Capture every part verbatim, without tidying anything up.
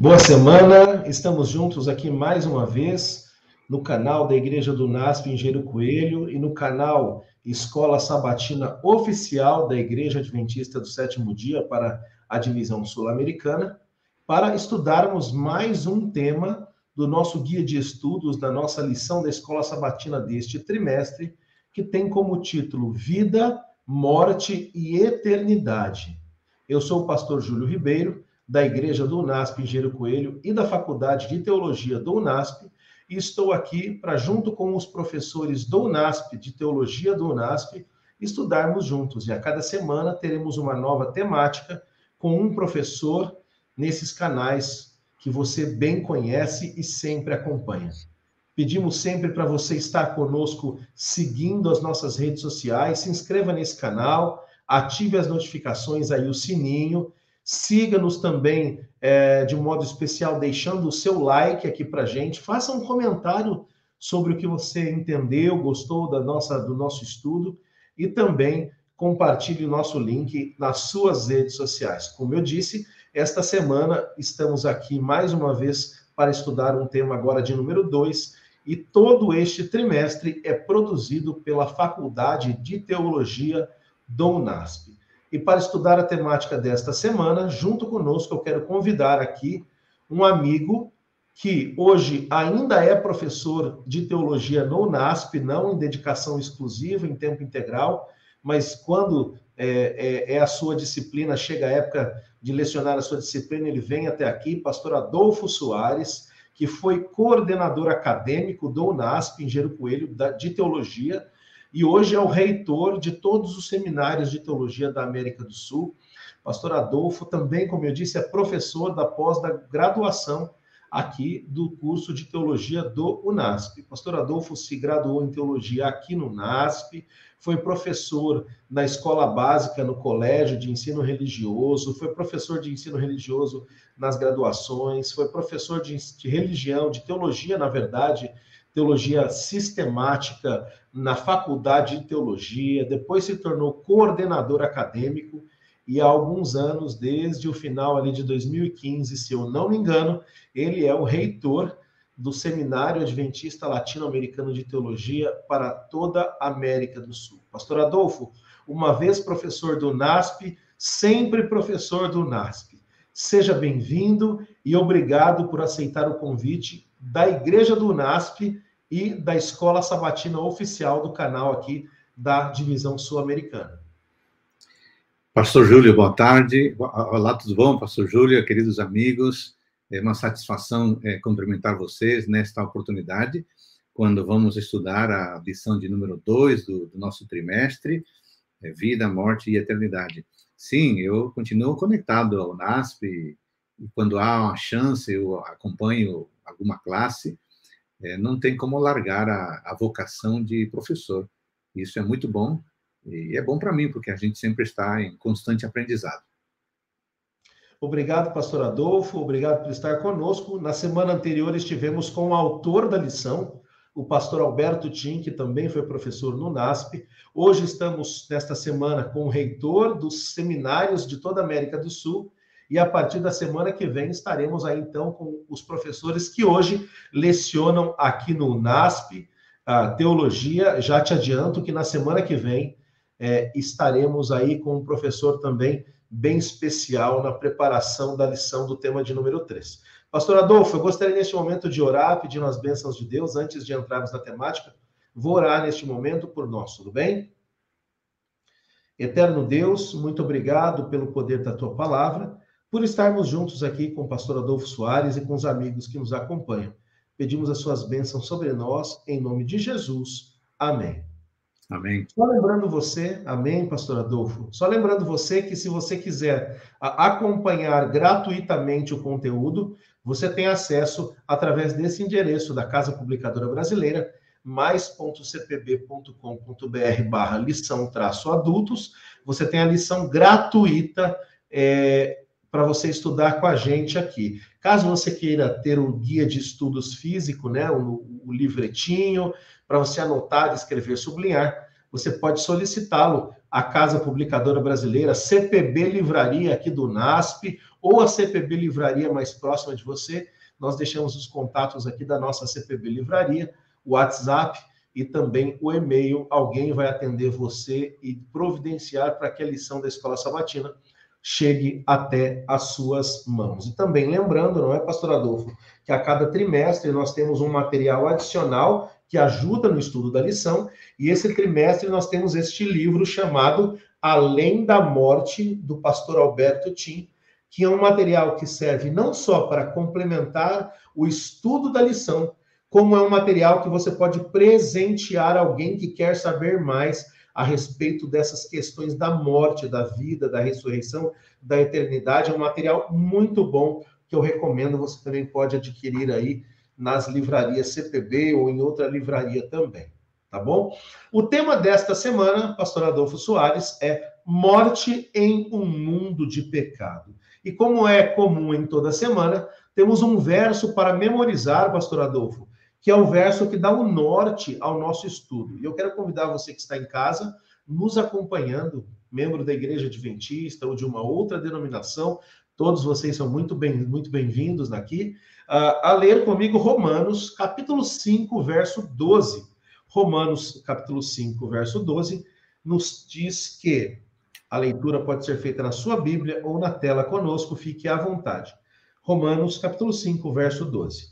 Boa semana, estamos juntos aqui mais uma vez no canal da Igreja do NASP Engenheiro Coelho e no canal Escola Sabatina Oficial da Igreja Adventista do Sétimo Dia para a Divisão Sul-Americana, para estudarmos mais um tema do nosso guia de estudos, da nossa lição da Escola Sabatina deste trimestre, que tem como título Vida, Morte e Eternidade. Eu sou o pastor Júlio Ribeiro, da Igreja do UNASP Engenheiro Coelho e da Faculdade de Teologia do UNASP, e estou aqui para, junto com os professores do UNASP, de Teologia do UNASP, estudarmos juntos. E a cada semana teremos uma nova temática com um professor nesses canais que você bem conhece e sempre acompanha. Pedimos sempre para você estar conosco seguindo as nossas redes sociais, se inscreva nesse canal, ative as notificações aí, o sininho. Siga-nos também é, de um modo especial, deixando o seu like aqui para a gente. Faça um comentário sobre o que você entendeu, gostou da nossa, do nosso estudo e também compartilhe o nosso link nas suas redes sociais. Como eu disse, esta semana estamos aqui mais uma vez para estudar um tema agora de número dois e todo este trimestre é produzido pela Faculdade de Teologia do UNASP. E para estudar a temática desta semana, junto conosco, eu quero convidar aqui um amigo que hoje ainda é professor de teologia no UNASP, não em dedicação exclusiva, em tempo integral, mas quando é, é, é a sua disciplina, chega a época de lecionar a sua disciplina, ele vem até aqui, pastor Adolfo Soares, que foi coordenador acadêmico do UNASP, Engenheiro Coelho, de teologia, e hoje é o reitor de todos os seminários de teologia da América do Sul. Pastor Adolfo também, como eu disse, é professor da pós-graduação aqui do curso de teologia do UNASP. Pastor Adolfo se graduou em teologia aqui no UNASP, foi professor na escola básica no colégio de ensino religioso, foi professor de ensino religioso nas graduações, foi professor de, de religião, de teologia, na verdade, teologia sistemática na Faculdade de Teologia, depois se tornou coordenador acadêmico e há alguns anos, desde o final ali de dois mil e quinze, se eu não me engano, ele é o reitor do Seminário Adventista Latino-Americano de Teologia para toda a América do Sul. Pastor Adolfo, uma vez professor do UNASP, sempre professor do UNASP. Seja bem-vindo e obrigado por aceitar o convite da Igreja do UNASP e da Escola Sabatina Oficial do canal aqui da Divisão Sul-Americana. Pastor Júlio, boa tarde. Olá, tudo bom, Pastor Júlio, queridos amigos? É uma satisfação é, cumprimentar vocês nesta oportunidade, quando vamos estudar a lição de número dois do, do nosso trimestre, é, Vida, Morte e Eternidade. Sim, eu continuo conectado ao UNASP, e quando há uma chance, eu acompanho alguma classe, é, não tem como largar a, a vocação de professor. Isso é muito bom, e é bom para mim, porque a gente sempre está em constante aprendizado. Obrigado, pastor Adolfo, obrigado por estar conosco. Na semana anterior estivemos com o autor da lição, o pastor Alberto Tim, que também foi professor no UNASP. Hoje estamos, nesta semana, com o reitor dos seminários de toda a América do Sul, e a partir da semana que vem estaremos aí, então, com os professores que hoje lecionam aqui no UNASP a teologia. Já te adianto que na semana que vem é, estaremos aí com um professor também bem especial na preparação da lição do tema de número três. Pastor Adolfo, eu gostaria neste momento de orar, pedindo as bênçãos de Deus, antes de entrarmos na temática. Vou orar neste momento por nós, tudo bem? Eterno Deus, muito obrigado pelo poder da tua palavra, por estarmos juntos aqui com o pastor Adolfo Soares e com os amigos que nos acompanham. Pedimos as suas bênçãos sobre nós, em nome de Jesus. Amém. Amém. Só lembrando você, amém, pastor Adolfo? Só lembrando você que se você quiser acompanhar gratuitamente o conteúdo, você tem acesso através desse endereço da Casa Publicadora Brasileira, mais ponto c p b ponto com ponto b r barra lição traço adultos. Você tem a lição gratuita é, para você estudar com a gente aqui. Caso você queira ter o guia de estudos físico, né, o, o livretinho, para você anotar, escrever, sublinhar, você pode solicitá-lo à Casa Publicadora Brasileira, C P B Livraria aqui do UNASP, ou a C P B Livraria mais próxima de você. Nós deixamos os contatos aqui da nossa C P B Livraria, o WhatsApp e também o e-mail. Alguém vai atender você e providenciar para que a lição da Escola Sabatina chegue até as suas mãos. E também lembrando, não é, pastor Adolfo, que a cada trimestre nós temos um material adicional que ajuda no estudo da lição, e esse trimestre nós temos este livro chamado Além da Morte, do pastor Alberto Tim, que é um material que serve não só para complementar o estudo da lição, como é um material que você pode presentear alguém que quer saber mais a respeito dessas questões da morte, da vida, da ressurreição, da eternidade. É um material muito bom que eu recomendo, você também pode adquirir aí nas livrarias C P B ou em outra livraria também, tá bom? O tema desta semana, pastor Adolfo Soares, é morte em um mundo de pecado. E como é comum em toda semana, temos um verso para memorizar, pastor Adolfo, que é o verso que dá o norte ao nosso estudo. E eu quero convidar você que está em casa, nos acompanhando, membro da Igreja Adventista ou de uma outra denominação, todos vocês são muito bem, muito bem-vindos aqui, uh, a ler comigo Romanos, capítulo cinco, verso doze. Romanos, capítulo cinco, verso doze, nos diz que a leitura pode ser feita na sua Bíblia ou na tela conosco, fique à vontade. Romanos, capítulo cinco, verso doze.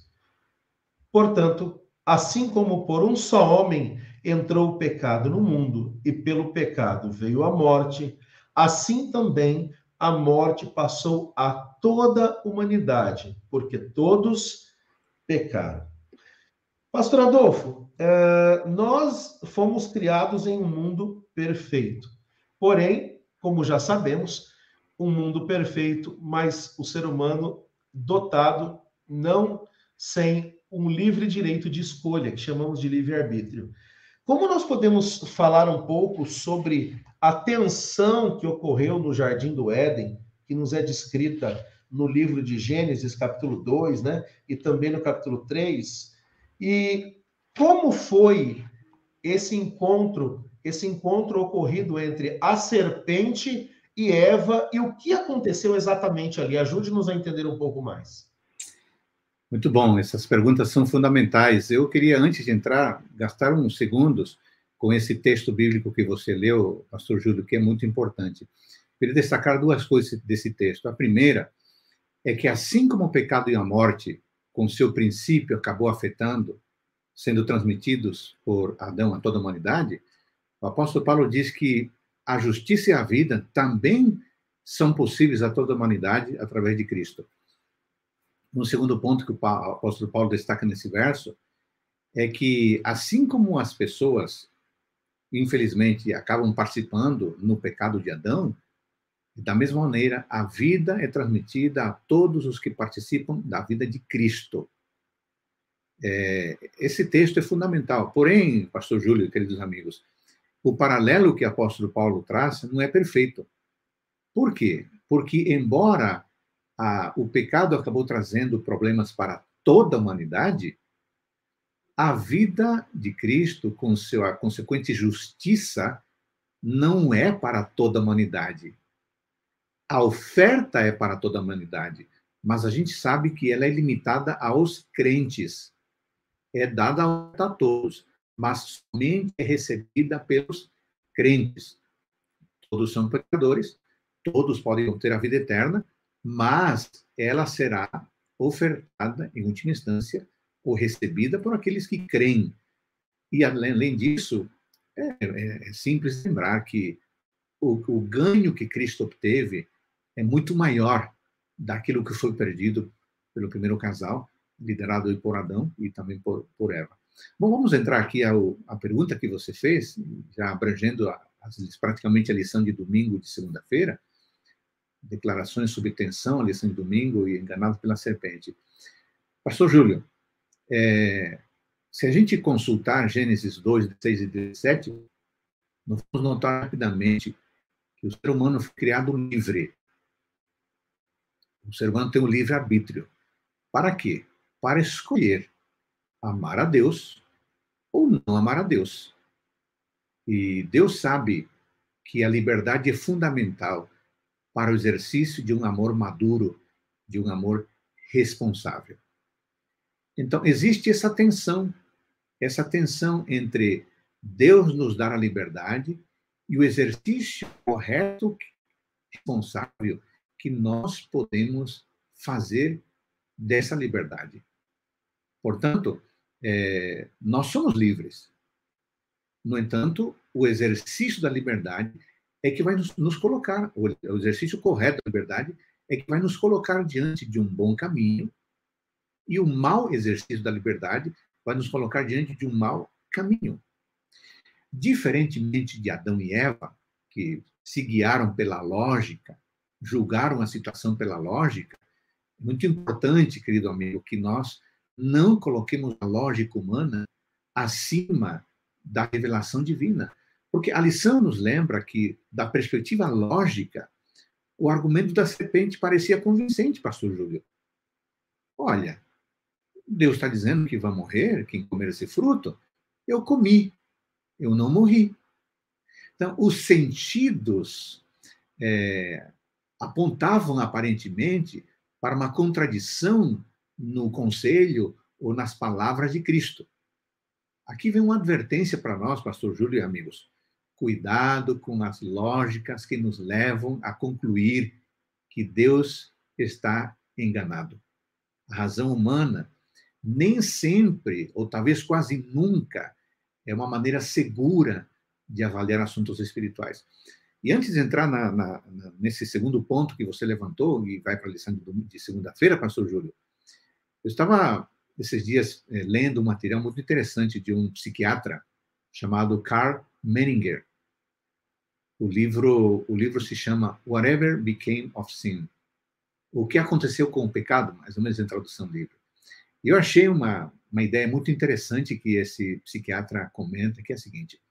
Portanto, assim como por um só homem entrou o pecado no mundo, e pelo pecado veio a morte, assim também a morte passou a toda a humanidade, porque todos pecaram. Pastor Adolfo, eh, nós fomos criados em um mundo perfeito. Porém, como já sabemos, um mundo perfeito, mas o ser humano dotado não sem um livre direito de escolha, que chamamos de livre-arbítrio. Como nós podemos falar um pouco sobre a tensão que ocorreu no Jardim do Éden, que nos é descrita no livro de Gênesis, capítulo dois, né? E também no capítulo três, e como foi esse encontro, esse encontro ocorrido entre a serpente e Eva, e o que aconteceu exatamente ali? Ajude-nos a entender um pouco mais. Muito bom, essas perguntas são fundamentais. Eu queria, antes de entrar, gastar uns segundos com esse texto bíblico que você leu, pastor Júlio, que é muito importante. Queria destacar duas coisas desse texto. A primeira é que, assim como o pecado e a morte, com seu princípio, acabou afetando, sendo transmitidos por Adão a toda a humanidade, o apóstolo Paulo diz que a justiça e a vida também são possíveis a toda a humanidade através de Cristo. Um segundo ponto que o apóstolo Paulo destaca nesse verso é que, assim como as pessoas, infelizmente, acabam participando no pecado de Adão, da mesma maneira, a vida é transmitida a todos os que participam da vida de Cristo. É, esse texto é fundamental. Porém, pastor Júlio e queridos amigos, o paralelo que o apóstolo Paulo traz não é perfeito. Por quê? Porque, embora a, o pecado acabou trazendo problemas para toda a humanidade, a vida de Cristo, com sua consequente justiça, não é para toda a humanidade. A oferta é para toda a humanidade, mas a gente sabe que ela é limitada aos crentes. É dada a todos, mas somente é recebida pelos crentes. Todos são pecadores, todos podem ter a vida eterna, mas ela será ofertada, em última instância, ou recebida por aqueles que creem. E, além disso, é, é simples lembrar que o, o ganho que Cristo obteve é muito maior daquilo que foi perdido pelo primeiro casal, liderado por Adão e também por, por Eva. Bom, vamos entrar aqui ao, à pergunta que você fez, já abrangendo a, a, praticamente a lição de domingo de segunda-feira, declarações sobre tensão, a lição de domingo e enganado pela serpente. Pastor Júlio, é, se a gente consultar Gênesis dois, dezesseis e dezessete, nós vamos notar rapidamente que o ser humano foi criado livre. O ser humano tem um livre-arbítrio. Para quê? Para escolher amar a Deus ou não amar a Deus. E Deus sabe que a liberdade é fundamental para o exercício de um amor maduro de um amor responsável. Então, existe essa tensão, essa tensão entre Deus nos dar a liberdade e o exercício correto, responsável, que nós podemos fazer dessa liberdade. Portanto, é, nós somos livres. No entanto, o exercício da liberdade é que vai nos, nos colocar, o, o exercício correto da liberdade é que vai nos colocar diante de um bom caminho, e o mau exercício da liberdade vai nos colocar diante de um mau caminho. Diferentemente de Adão e Eva, que se guiaram pela lógica, julgaram a situação pela lógica, é muito importante, querido amigo, que nós não coloquemos a lógica humana acima da revelação divina. Porque a lição nos lembra que, da perspectiva lógica, o argumento da serpente parecia convincente, pastor Júlio. Olha, Deus está dizendo que vai morrer quem comer esse fruto. Eu comi, eu não morri. Então, os sentidos é, apontavam aparentemente para uma contradição no conselho ou nas palavras de Cristo. Aqui vem uma advertência para nós, pastor Júlio e amigos. Cuidado com as lógicas que nos levam a concluir que Deus está enganado. A razão humana nem sempre, ou talvez quase nunca, é uma maneira segura de avaliar assuntos espirituais. E antes de entrar na, na, na, nesse segundo ponto que você levantou, e vai para a lição de, de segunda-feira, pastor Júlio, eu estava, esses dias, eh, lendo um material muito interessante de um psiquiatra chamado Karl Menninger. O livro, o livro se chama Whatever Became of Sin. O que aconteceu com o pecado, mais ou menos em tradução livre. E eu achei uma, uma ideia muito interessante que esse psiquiatra comenta, que é a seguinte.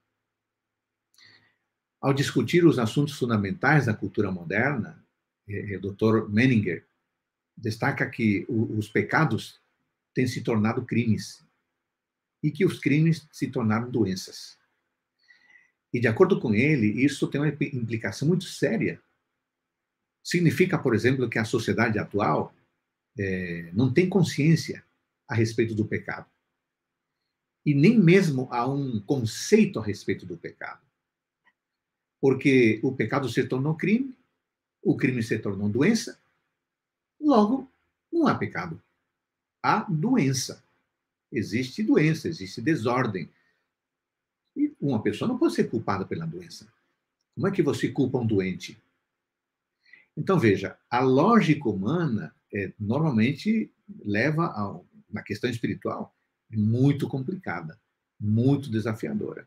Ao discutir os assuntos fundamentais da cultura moderna, o doutor Menninger destaca que o, os pecados têm se tornado crimes e que os crimes se tornaram doenças. E, de acordo com ele, isso tem uma implicação muito séria. Significa, por exemplo, que a sociedade atual é, não tem consciência a respeito do pecado. E nem mesmo há um conceito a respeito do pecado. Porque o pecado se tornou crime, o crime se tornou doença, logo, não há pecado. Há doença. Existe doença, existe desordem. E uma pessoa não pode ser culpada pela doença. Como é que você culpa um doente? Então, veja, a lógica humana é, normalmente leva a uma questão espiritual muito complicada, muito desafiadora.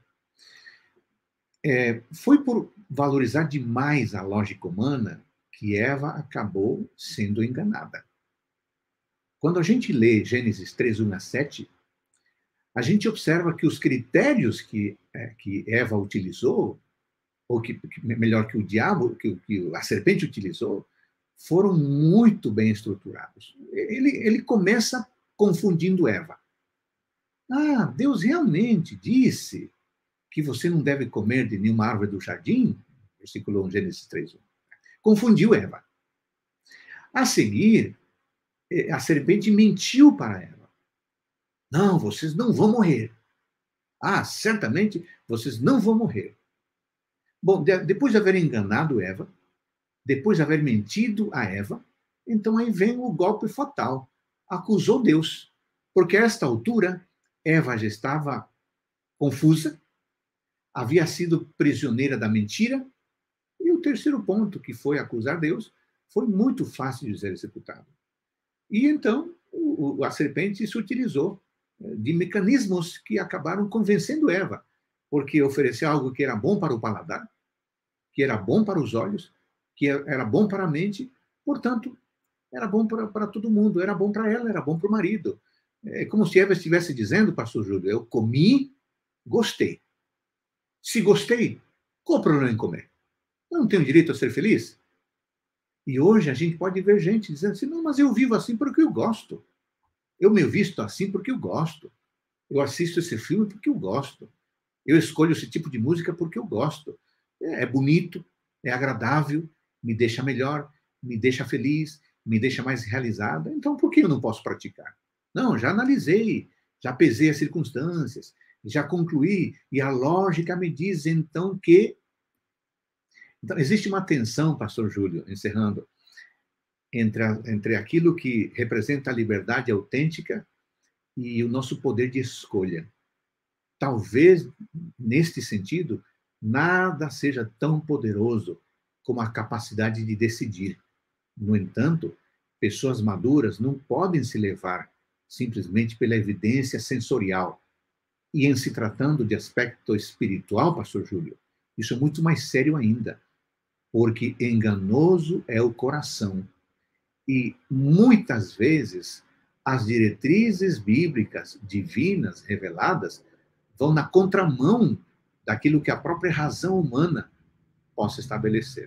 É, foi por valorizar demais a lógica humana que Eva acabou sendo enganada. Quando a gente lê Gênesis três, um a sete, a gente observa que os critérios que, é, que Eva utilizou, ou que, que melhor que o diabo, que, que a serpente utilizou, foram muito bem estruturados. Ele, ele começa confundindo Eva. Ah, Deus realmente disse que você não deve comer de nenhuma árvore do jardim? Versículo um, Gênesis três, um. Confundiu Eva. A seguir, a serpente mentiu para Eva. Não, vocês não vão morrer. Ah, certamente vocês não vão morrer. Bom, de, depois de haver enganado Eva, depois de haver mentido a Eva, então aí vem o golpe fatal. Acusou Deus. Porque a esta altura, Eva já estava confusa, havia sido prisioneira da mentira, e o terceiro ponto, que foi acusar Deus, foi muito fácil de ser executado. E então o, a serpente se utilizou de mecanismos que acabaram convencendo Eva, porque ofereceu algo que era bom para o paladar, que era bom para os olhos, que era bom para a mente, portanto, era bom para, para todo mundo, era bom para ela, era bom para o marido. É como se Eva estivesse dizendo, pastor Júlio, eu comi, gostei. Se gostei, qual o problema em comer? Eu não tenho direito a ser feliz? E hoje a gente pode ver gente dizendo assim, não, mas eu vivo assim porque eu gosto. Eu me visto assim porque eu gosto. Eu assisto esse filme porque eu gosto. Eu escolho esse tipo de música porque eu gosto. É bonito, é agradável, me deixa melhor, me deixa feliz, me deixa mais realizada, então por que eu não posso praticar? Não, já analisei, já pesei as circunstâncias, já concluí, e a lógica me diz, então, que... Então, existe uma tensão, pastor Júlio, encerrando, entre, a, entre aquilo que representa a liberdade autêntica e o nosso poder de escolha. Talvez, neste sentido, nada seja tão poderoso como a capacidade de decidir. No entanto, pessoas maduras não podem se levar simplesmente pela evidência sensorial. E em se tratando de aspecto espiritual, pastor Júlio, isso é muito mais sério ainda, porque enganoso é o coração. E muitas vezes as diretrizes bíblicas divinas reveladas vão na contramão daquilo que a própria razão humana possa estabelecer.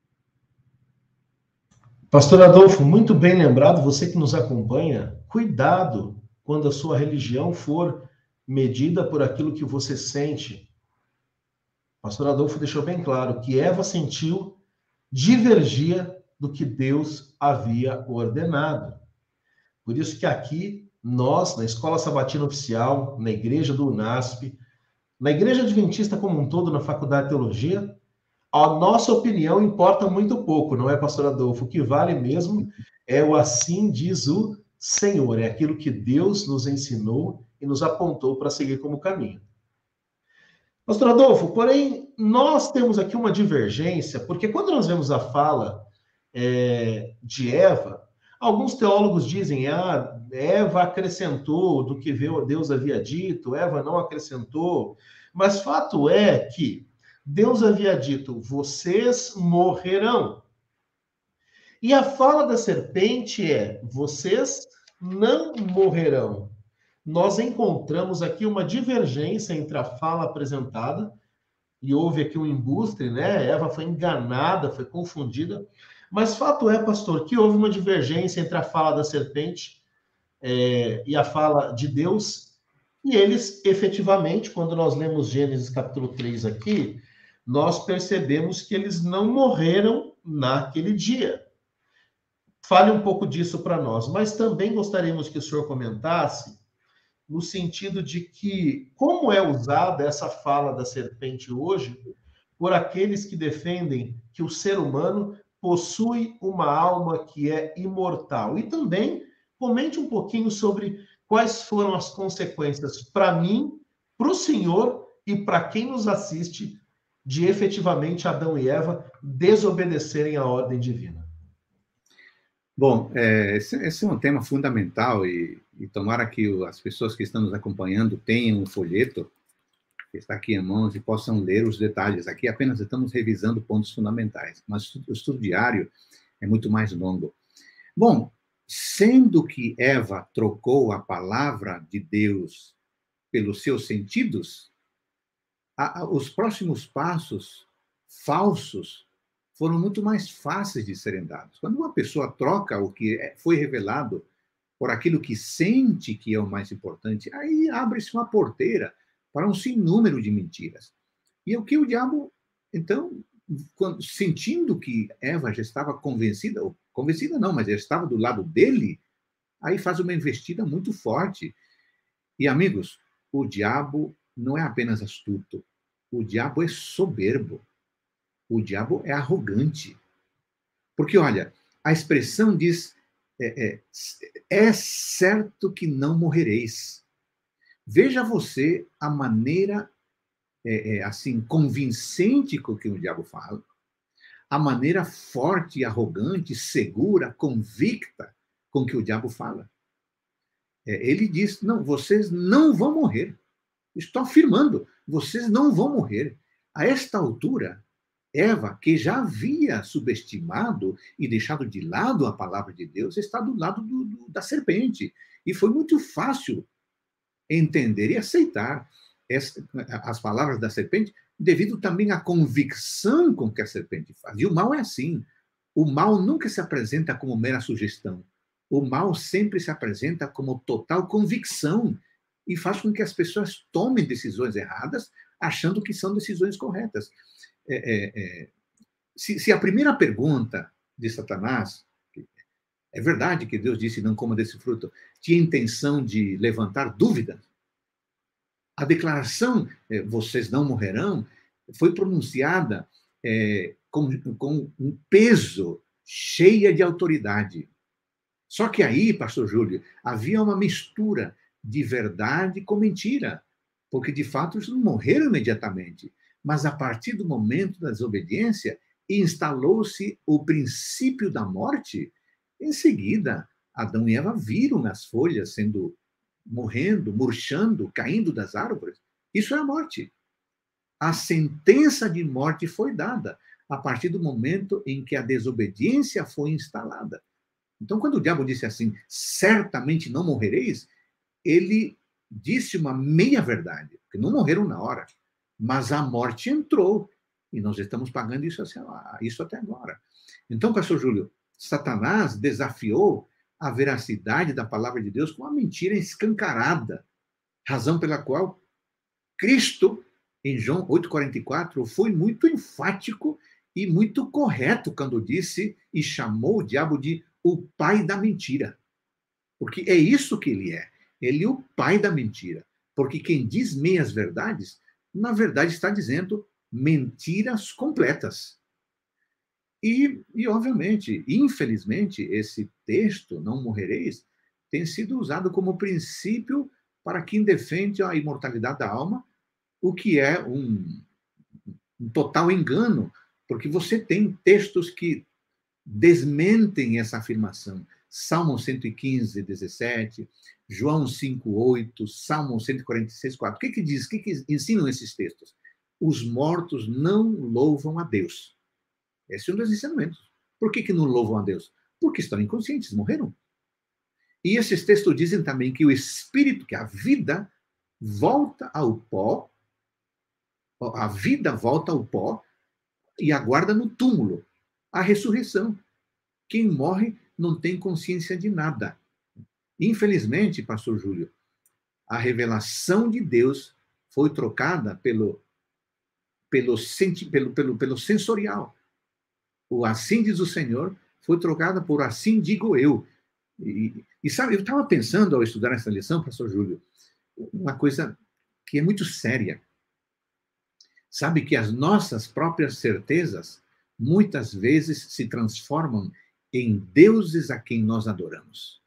Pastor Adolfo, muito bem lembrado, você que nos acompanha, cuidado quando a sua religião for medida por aquilo que você sente. Pastor Adolfo deixou bem claro que Eva sentiu divergia do que Deus havia ordenado. Por isso que aqui, nós, na Escola Sabatina Oficial, na Igreja do UNASP, na Igreja Adventista como um todo, na Faculdade de Teologia, a nossa opinião importa muito pouco, não é, pastor Adolfo? O que vale mesmo é o assim diz o Senhor, é aquilo que Deus nos ensinou e nos apontou para seguir como caminho. Pastor Adolfo, porém, nós temos aqui uma divergência, porque quando nós vemos a fala é, de Eva, alguns teólogos dizem, ah, Eva acrescentou do que Deus havia dito, Eva não acrescentou, mas fato é que Deus havia dito, vocês morrerão. E a fala da serpente é, vocês não morrerão. Nós encontramos aqui uma divergência entre a fala apresentada, e houve aqui um embuste, né? Eva foi enganada, foi confundida. Mas fato é, pastor, que houve uma divergência entre a fala da serpente é, e a fala de Deus, e eles, efetivamente, quando nós lemos Gênesis capítulo três aqui, nós percebemos que eles não morreram naquele dia. Fale um pouco disso para nós, mas também gostaríamos que o senhor comentasse no sentido de que como é usada essa fala da serpente hoje por aqueles que defendem que o ser humano possui uma alma que é imortal. E também comente um pouquinho sobre quais foram as consequências para mim, para o senhor e para quem nos assiste de efetivamente Adão e Eva desobedecerem à ordem divina. Bom, é, esse, esse é um tema fundamental e, e tomara que o, as pessoas que estão nos acompanhando tenham um folheto que está aqui em mãos e possam ler os detalhes. Aqui apenas estamos revisando pontos fundamentais, mas o estudo diário é muito mais longo. Bom, sendo que Eva trocou a palavra de Deus pelos seus sentidos, a, a, os próximos passos falsos foram muito mais fáceis de serem dados. Quando uma pessoa troca o que foi revelado por aquilo que sente que é o mais importante, aí abre-se uma porteira para um sinnúmero de mentiras. E o que o diabo, então, quando, sentindo que Eva já estava convencida, ou convencida não, mas já estava do lado dele, aí faz uma investida muito forte. E, amigos, o diabo não é apenas astuto, o diabo é soberbo. O diabo é arrogante. Porque, olha, a expressão diz, é, é, é certo que não morrereis. Veja você a maneira, é, é, assim, convincente com que o diabo fala, a maneira forte, arrogante, segura, convicta com que o diabo fala. É, ele diz, não, vocês não vão morrer. Estou afirmando, vocês não vão morrer. A esta altura, Eva, que já havia subestimado e deixado de lado a palavra de Deus, está do lado do, do, da serpente. E foi muito fácil entender e aceitar essa, as palavras da serpente, devido também à convicção com que a serpente faz. E o mal é assim. O mal nunca se apresenta como mera sugestão. O mal sempre se apresenta como total convicção e faz com que as pessoas tomem decisões erradas, achando que são decisões corretas. É, é, é, se, se a primeira pergunta de Satanás, É verdade que Deus disse, não coma desse fruto. Tinha intenção de levantar dúvida. A declaração, eh, vocês não morrerão, foi pronunciada eh, com, com um peso, cheia de autoridade. Só que aí, pastor Júlio, havia uma mistura de verdade com mentira, porque de fato eles não morreram imediatamente, mas a partir do momento da desobediência, instalou-se o princípio da morte. Em seguida, Adão e Eva viram as folhas sendo morrendo, murchando, caindo das árvores. Isso é a morte. A sentença de morte foi dada a partir do momento em que a desobediência foi instalada. Então, quando o diabo disse assim, certamente não morrereis, ele disse uma meia-verdade, porque não morreram na hora, mas a morte entrou, e nós estamos pagando isso, isso até agora. Então, pastor Júlio, Satanás desafiou a veracidade da palavra de Deus com uma mentira escancarada, razão pela qual Cristo, em João oito, quarenta e quatro, foi muito enfático e muito correto quando disse e chamou o diabo de o pai da mentira. Porque é isso que ele é. Ele é o pai da mentira. Porque quem diz meias verdades, na verdade está dizendo mentiras completas. E, e, obviamente, infelizmente, esse texto, não morrereis, tem sido usado como princípio para quem defende a imortalidade da alma, o que é um, um total engano, porque você tem textos que desmentem essa afirmação. Salmo cento e quinze, dezessete, João cinco, oito, Salmo cento e quarenta e seis, quatro. O que que diz? O que que ensinam esses textos? Os mortos não louvam a Deus. Esse é um dos ensinamentos. Por que que não louvam a Deus? Porque estão inconscientes, morreram. E esses textos dizem também que o espírito, que a vida, volta ao pó, a vida volta ao pó e aguarda no túmulo a ressurreição. Quem morre não tem consciência de nada. Infelizmente, pastor Júlio, a revelação de Deus foi trocada pelo, pelo, pelo, pelo, pelo sensorial. O assim diz o Senhor foi trocada por assim digo eu. E, e sabe, eu estava pensando ao estudar essa lição, pastor Júlio, uma coisa que é muito séria. Sabe que as nossas próprias certezas muitas vezes se transformam em deuses a quem nós adoramos.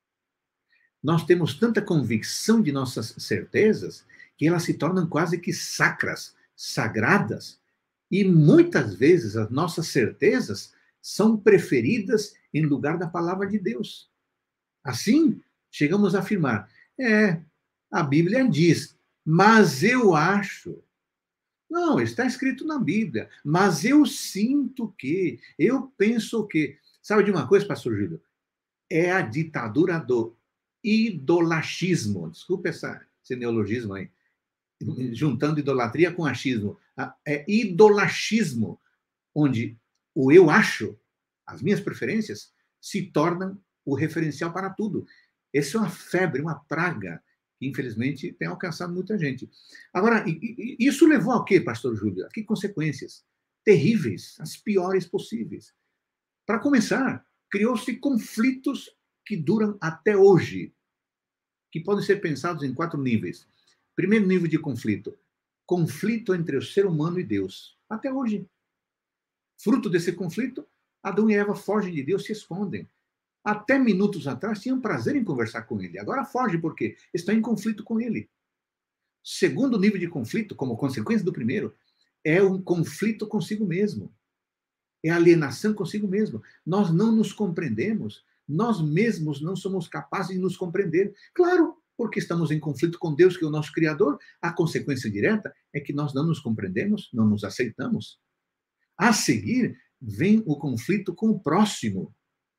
Nós temos tanta convicção de nossas certezas que elas se tornam quase que sacras, sagradas. E muitas vezes as nossas certezas são preferidas em lugar da palavra de Deus. Assim, chegamos a afirmar, é, a Bíblia diz, mas eu acho. Não, está escrito na Bíblia, mas eu sinto que, eu penso que. Sabe de uma coisa, pastor Júlio? É a ditadura do idolachismo. Desculpa essa, esse neologismo aí. Juntando idolatria com achismo. É idolachismo, onde o eu acho, as minhas preferências, se tornam o referencial para tudo. Essa é uma febre, uma praga, que infelizmente tem alcançado muita gente. Agora, isso levou a quê, pastor Júlio? A que consequências? Terríveis, as piores possíveis. Para começar, criou-se conflitos que duram até hoje, que podem ser pensados em quatro níveis. Primeiro nível de conflito, conflito entre o ser humano e Deus, até hoje. Fruto desse conflito, Adão e Eva fogem de Deus, se escondem. Até minutos atrás tinham prazer em conversar com ele, agora fogem porque estão em conflito com ele. Segundo nível de conflito, como consequência do primeiro, é um conflito consigo mesmo. É alienação consigo mesmo. Nós não nos compreendemos, nós mesmos não somos capazes de nos compreender. Claro, porque estamos em conflito com Deus, que é o nosso Criador, a consequência direta é que nós não nos compreendemos, não nos aceitamos. A seguir, vem o conflito com o próximo.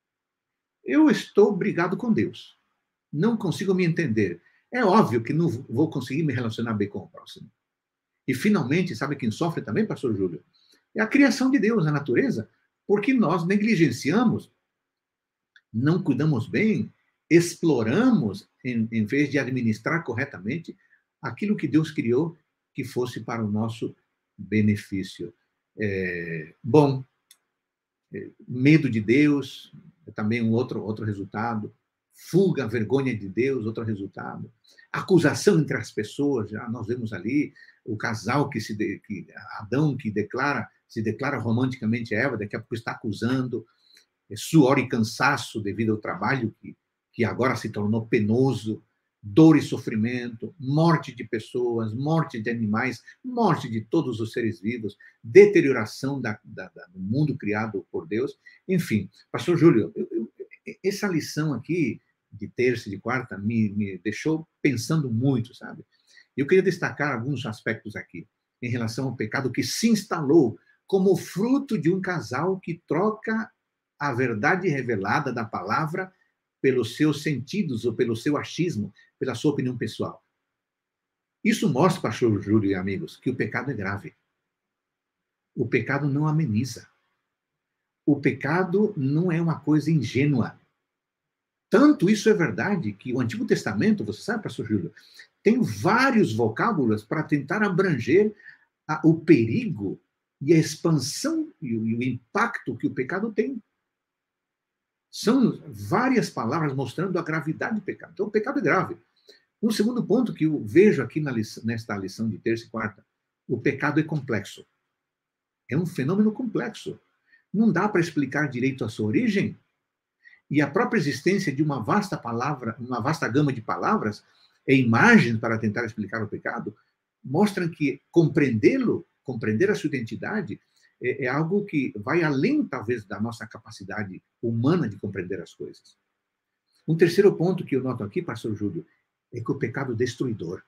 Eu estou brigado com Deus. Não consigo me entender. É óbvio que não vou conseguir me relacionar bem com o próximo. E, finalmente, sabe quem sofre também, pastor Júlio? É a criação de Deus, a natureza, porque nós negligenciamos, não cuidamos bem, exploramos, em, em vez de administrar corretamente, aquilo que Deus criou que fosse para o nosso benefício. É, bom, é, medo de Deus, é também um outro, outro resultado. Fuga, vergonha de Deus, outro resultado. Acusação entre as pessoas, já nós vemos ali o casal que se de, que Adão que declara, se declara romanticamente a Eva, daqui a pouco está acusando, é, suor e cansaço devido ao trabalho que, que agora se tornou penoso, dor e sofrimento, morte de pessoas, morte de animais, morte de todos os seres vivos, deterioração da, da, da, do mundo criado por Deus. Enfim, pastor Júlio, eu, eu, essa lição aqui de terça e de quarta me, me deixou pensando muito, sabe? Eu queria destacar alguns aspectos aqui em relação ao pecado que se instalou como fruto de um casal que troca a verdade revelada da palavra pelos seus sentidos ou pelo seu achismo, pela sua opinião pessoal. Isso mostra, pastor Júlio e amigos, que o pecado é grave. O pecado não ameniza. O pecado não é uma coisa ingênua. Tanto isso é verdade que o Antigo Testamento, você sabe, pastor Júlio, tem vários vocábulos para tentar abranger a, o perigo e a expansão e o, e o impacto que o pecado tem. São várias palavras mostrando a gravidade do pecado. Então, o pecado é grave. Um segundo ponto que eu vejo aqui na lição, nesta lição de terça e quarta, o pecado é complexo. É um fenômeno complexo. Não dá para explicar direito a sua origem. E a própria existência de uma vasta palavra, uma vasta gama de palavras e imagens para tentar explicar o pecado, mostram que compreendê-lo, compreender a sua identidade, é, é algo que vai além, talvez, da nossa capacidade humana de compreender as coisas. Um terceiro ponto que eu noto aqui, pastor Júlio, é que o pecado é destruidor.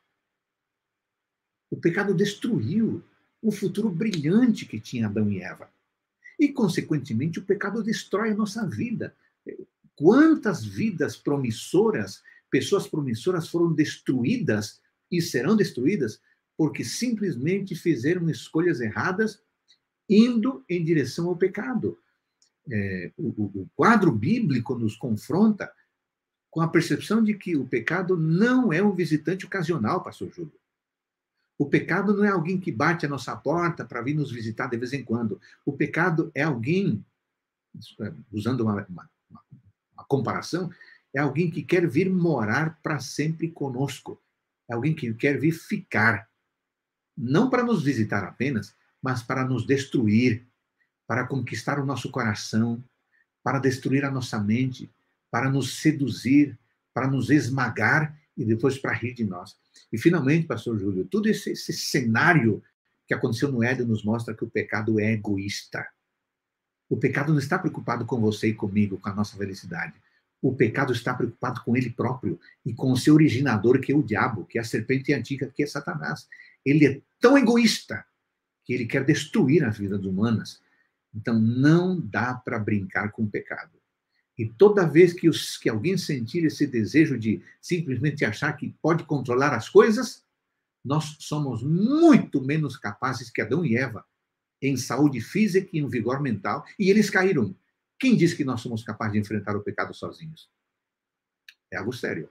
O pecado destruiu o futuro brilhante que tinha Adão e Eva. E, consequentemente, o pecado destrói a nossa vida. Quantas vidas promissoras, pessoas promissoras foram destruídas e serão destruídas porque simplesmente fizeram escolhas erradas indo em direção ao pecado. É, o, o quadro bíblico nos confronta com a percepção de que o pecado não é um visitante ocasional, pastor Júlio. O pecado não é alguém que bate a nossa porta para vir nos visitar de vez em quando. O pecado é alguém, usando uma, uma, uma comparação, é alguém que quer vir morar para sempre conosco. É alguém que quer vir ficar. Não para nos visitar apenas, mas para nos destruir, para conquistar o nosso coração, para destruir a nossa mente, para nos seduzir, para nos esmagar e depois para rir de nós. E, finalmente, pastor Júlio, todo esse, esse cenário que aconteceu no Éden nos mostra que o pecado é egoísta. O pecado não está preocupado com você e comigo, com a nossa felicidade. O pecado está preocupado com ele próprio e com o seu originador, que é o diabo, que é a serpente antiga, que é Satanás. Ele é tão egoísta que ele quer destruir as vidas humanas. Então, não dá para brincar com o pecado. E toda vez que, os, que alguém sentir esse desejo de simplesmente achar que pode controlar as coisas, nós somos muito menos capazes que Adão e Eva em saúde física e em vigor mental, e eles caíram. Quem diz que nós somos capazes de enfrentar o pecado sozinhos? É algo sério.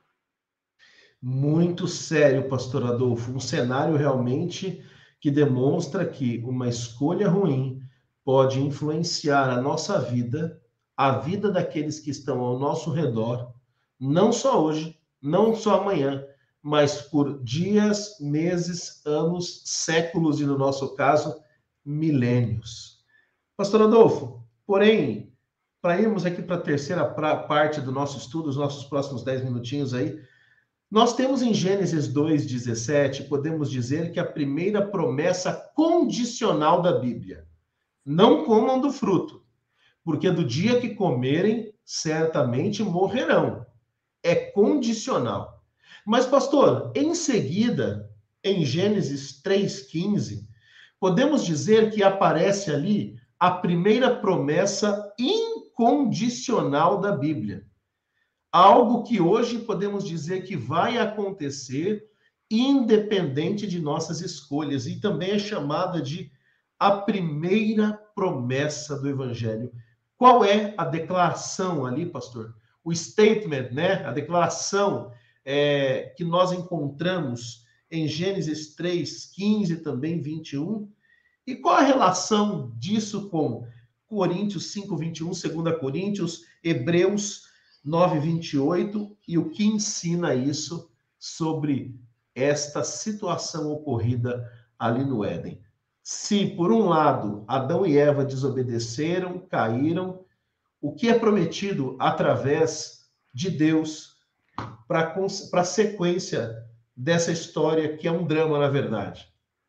Muito sério, pastor Adolfo. Um cenário realmente que demonstra que uma escolha ruim pode influenciar a nossa vida, a vida daqueles que estão ao nosso redor, não só hoje, não só amanhã, mas por dias, meses, anos, séculos e, no nosso caso, milênios. Pastor Adolfo, porém, para irmos aqui para a terceira parte do nosso estudo, os nossos próximos dez minutinhos aí, nós temos em Gênesis dois, dezessete, podemos dizer que a primeira promessa condicional da Bíblia. Não comam do fruto, porque do dia que comerem, certamente morrerão. É condicional. Mas, pastor, em seguida, em Gênesis três, quinze, podemos dizer que aparece ali a primeira promessa incondicional da Bíblia. Algo que hoje podemos dizer que vai acontecer independente de nossas escolhas, e também é chamada de a primeira promessa do Evangelho. Qual é a declaração ali, pastor? O statement, né? A declaração é, que nós encontramos em Gênesis três, quinze, também vinte e um. E qual a relação disso com Coríntios cinco, vinte e um, dois Coríntios, Hebreus nove, vinte e oito, e o que ensina isso sobre esta situação ocorrida ali no Éden. Se, por um lado, Adão e Eva desobedeceram, caíram, o que é prometido através de Deus para a sequência dessa história, que é um drama, na verdade?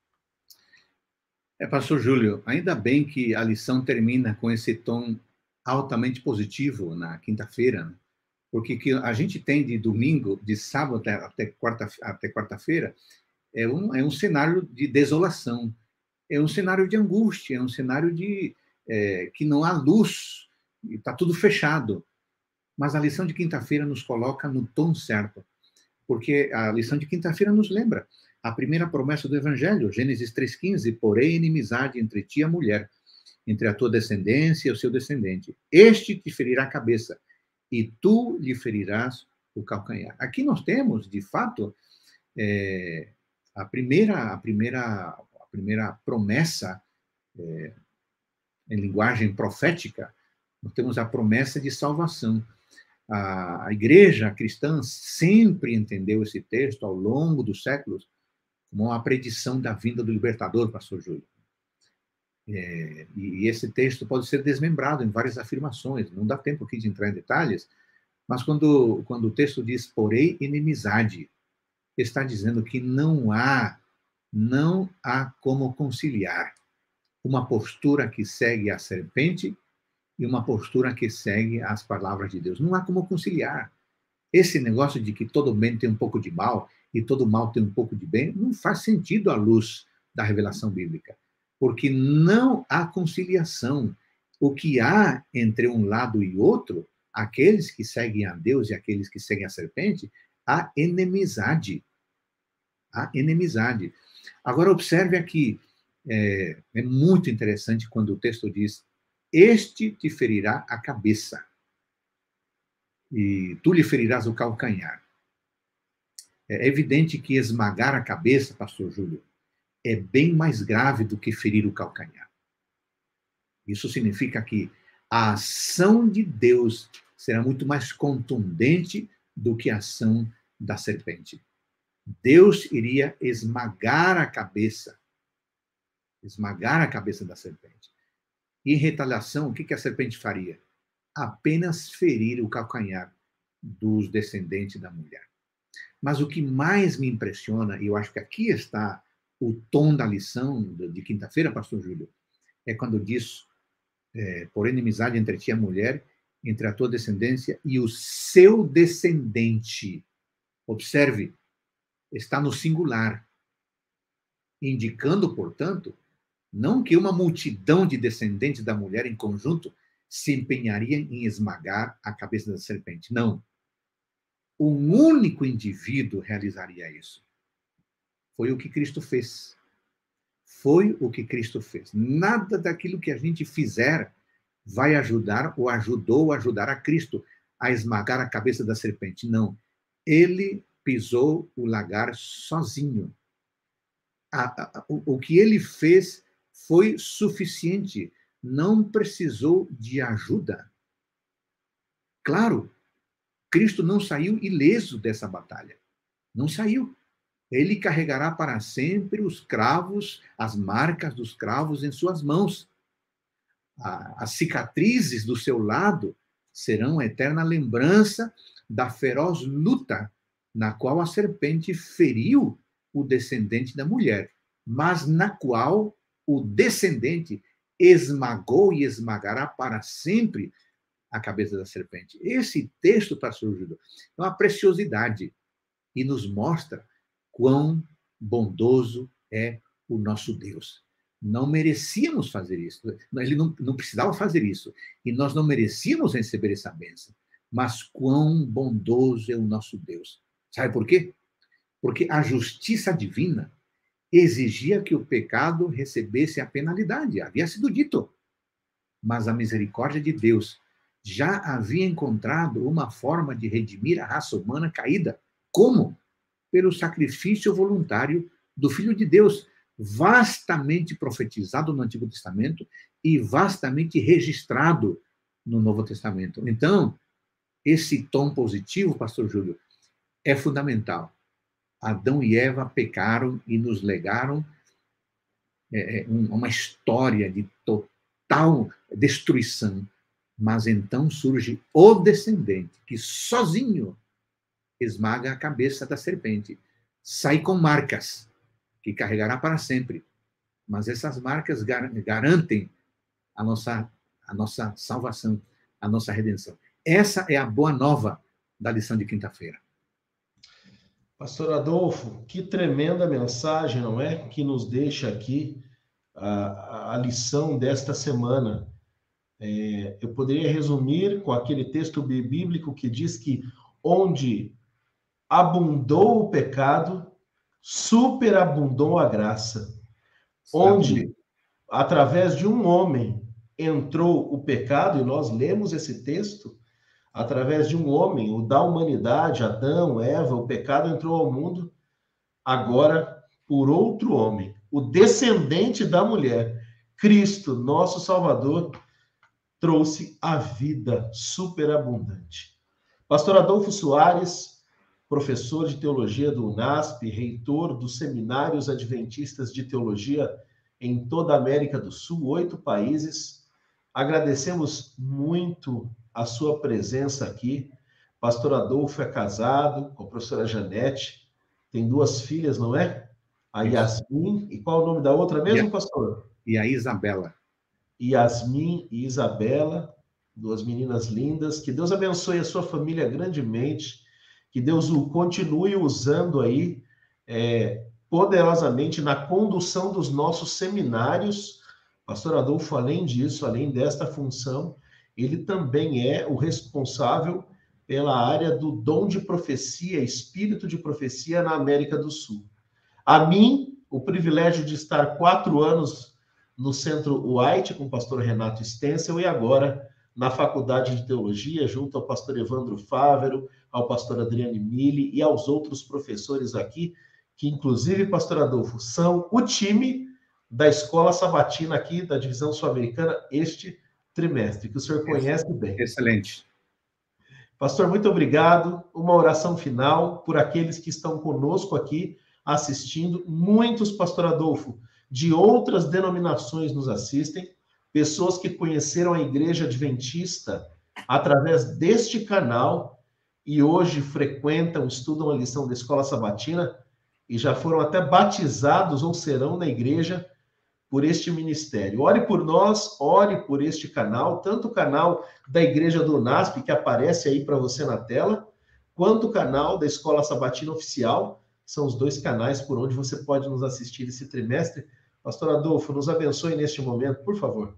É, pastor Júlio, ainda bem que a lição termina com esse tom altamente positivo na quinta-feira, né? Porque que a gente tem de domingo, de sábado até, até quarta, até quarta-feira, é um, é um cenário de desolação, é um cenário de angústia, é um cenário de é, que não há luz, está tudo fechado. Mas a lição de quinta-feira nos coloca no tom certo, porque a lição de quinta-feira nos lembra a primeira promessa do Evangelho, Gênesis três, quinze, porém inimizade entre ti e a mulher, entre a tua descendência e o seu descendente. Este te ferirá a cabeça, e tu lhe ferirás o calcanhar. Aqui nós temos, de fato, é, a, primeira, a, primeira, a primeira promessa é, em linguagem profética, nós temos a promessa de salvação. A, a igreja cristã sempre entendeu esse texto ao longo dos séculos como uma predição da vinda do libertador, pastor Júlio. É, e esse texto pode ser desmembrado em várias afirmações, não dá tempo aqui de entrar em detalhes, mas quando, quando o texto diz, porém, inimizade, está dizendo que não há, não há como conciliar uma postura que segue a serpente e uma postura que segue as palavras de Deus. Não há como conciliar. Esse negócio de que todo bem tem um pouco de mal e todo mal tem um pouco de bem, não faz sentido à luz da revelação bíblica, porque não há conciliação. O que há entre um lado e outro, aqueles que seguem a Deus e aqueles que seguem a serpente, há enemizade. Há enemizade. Agora, observe aqui, é, é muito interessante quando o texto diz, este te ferirá a cabeça, e tu lhe ferirás o calcanhar. É evidente que esmagar a cabeça, pastor Júlio, é bem mais grave do que ferir o calcanhar. Isso significa que a ação de Deus será muito mais contundente do que a ação da serpente. Deus iria esmagar a cabeça, esmagar a cabeça da serpente. E em retaliação, o que a serpente faria? Apenas ferir o calcanhar dos descendentes da mulher. Mas o que mais me impressiona, e eu acho que aqui está o tom da lição de quinta-feira, pastor Júlio, é quando diz, é, por inimizade entre ti e a mulher, entre a tua descendência e o seu descendente. Observe, está no singular, indicando, portanto, não que uma multidão de descendentes da mulher em conjunto se empenharia em esmagar a cabeça da serpente. Não. Um único indivíduo realizaria isso. Foi o que Cristo fez. Foi o que Cristo fez. Nada daquilo que a gente fizer vai ajudar ou ajudou ou ajudar a Cristo a esmagar a cabeça da serpente. Não. Ele pisou o lagar sozinho. A, a, o, o que ele fez foi suficiente. Não precisou de ajuda. Claro, Cristo não saiu ileso dessa batalha. Não saiu. Ele carregará para sempre os cravos, as marcas dos cravos em suas mãos. As cicatrizes do seu lado serão a eterna lembrança da feroz luta na qual a serpente feriu o descendente da mulher, mas na qual o descendente esmagou e esmagará para sempre a cabeça da serpente. Esse texto, pastor Júlio, é uma preciosidade e nos mostra quão bondoso é o nosso Deus. Não merecíamos fazer isso. Ele não, não precisava fazer isso. E nós não merecíamos receber essa bênção. Mas quão bondoso é o nosso Deus. Sabe por quê? Porque a justiça divina exigia que o pecado recebesse a penalidade. Havia sido dito. Mas a misericórdia de Deus já havia encontrado uma forma de redimir a raça humana caída. Como? Pelo sacrifício voluntário do Filho de Deus. vastamente profetizado no Antigo Testamento e vastamente registrado no Novo Testamento. Então, esse tom positivo, pastor Júlio, é fundamental. Adão e Eva pecaram e nos legaram é, uma história de total destruição. Mas então surge o descendente, que sozinho esmaga a cabeça da serpente. Sai com marcas, que carregará para sempre. Mas essas marcas gar garantem a nossa, a nossa salvação, a nossa redenção. Essa é a boa nova da lição de quinta-feira. Pastor Adolfo, que tremenda mensagem, não é? Que nos deixa aqui a, a lição desta semana. É, eu poderia resumir com aquele texto bíblico que diz que onde abundou o pecado, superabundou a graça. Onde, através de um homem, entrou o pecado, e nós lemos esse texto, através de um homem, o da humanidade, Adão, Eva, o pecado entrou ao mundo, agora, por outro homem, o descendente da mulher, Cristo, nosso Salvador, trouxe a vida superabundante. Pastor Adolfo Soares, professor de teologia do UNASP, reitor dos seminários adventistas de teologia em toda a América do Sul, oito países, agradecemos muito a sua presença aqui. Pastor Adolfo é casado com a professora Janete, tem duas filhas, não é? A Yasmin, e qual é o nome da outra mesmo, pastor? E a Isabela. Yasmin e Isabela, duas meninas lindas. Que Deus abençoe a sua família grandemente, que Deus o continue usando aí é, poderosamente na condução dos nossos seminários. Pastor Adolfo, além disso, além desta função, ele também é o responsável pela área do dom de profecia, espírito de profecia na América do Sul. A mim, o privilégio de estar quatro anos no Centro White com o pastor Renato Stencel e agora na Faculdade de Teologia, junto ao pastor Evandro Fávero, ao pastor Adriane Mille e aos outros professores aqui, que inclusive, pastor Adolfo, são o time da Escola Sabatina aqui, da Divisão Sul-Americana, este trimestre, que o senhor conhece bem. Excelente. Pastor, muito obrigado. Uma oração final por aqueles que estão conosco aqui assistindo. Muitos, pastor Adolfo, de outras denominações nos assistem, pessoas que conheceram a Igreja Adventista através deste canal e hoje frequentam, estudam a lição da Escola Sabatina e já foram até batizados ou serão na igreja por este ministério. Ore por nós, ore por este canal, tanto o canal da Igreja do UNASP, que aparece aí para você na tela, quanto o canal da Escola Sabatina Oficial. São os dois canais por onde você pode nos assistir esse trimestre. Pastor Adolfo, nos abençoe neste momento, por favor.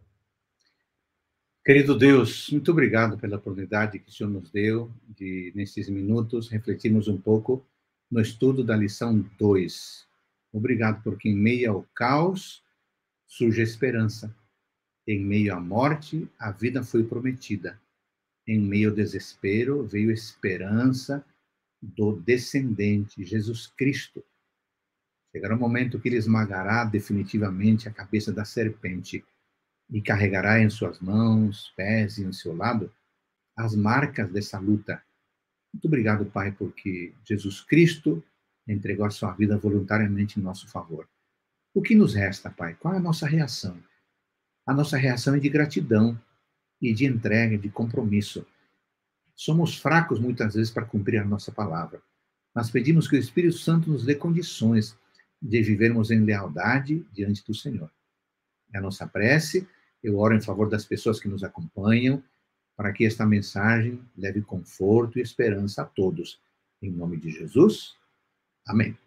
Querido Deus, muito obrigado pela oportunidade que o Senhor nos deu de, nesses minutos, refletirmos um pouco no estudo da lição dois. Obrigado porque em meio ao caos surge a esperança. Em meio à morte, a vida foi prometida. Em meio ao desespero, veio a esperança do descendente, Jesus Cristo. Chegará o momento que ele esmagará definitivamente a cabeça da serpente e carregará em suas mãos, pés e em seu lado as marcas dessa luta. Muito obrigado, Pai, porque Jesus Cristo entregou a sua vida voluntariamente em nosso favor. O que nos resta, Pai? Qual é a nossa reação? A nossa reação é de gratidão e de entrega, de compromisso. Somos fracos muitas vezes para cumprir a nossa palavra, mas pedimos que o Espírito Santo nos dê condições de vivermos em lealdade diante do Senhor. É a nossa prece. Eu oro em favor das pessoas que nos acompanham, para que esta mensagem leve conforto e esperança a todos. Em nome de Jesus, amém.